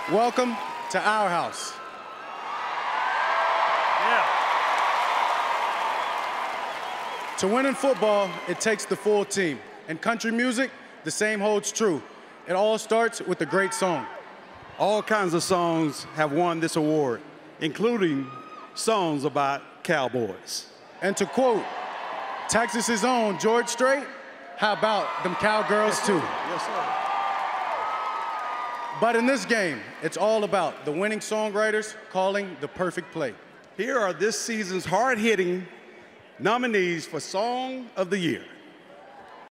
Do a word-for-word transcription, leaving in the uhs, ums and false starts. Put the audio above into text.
Welcome to our house. Yeah. To win in football, it takes the full team. In country music, the same holds true. It all starts with a great song. All kinds of songs have won this award, including songs about cowboys. And to quote Texas's own George Strait, how about them cowgirls too? Yes, sir. But in this game, it's all about the winning songwriters calling the perfect play. Here are this season's hard-hitting nominees for Song of the Year.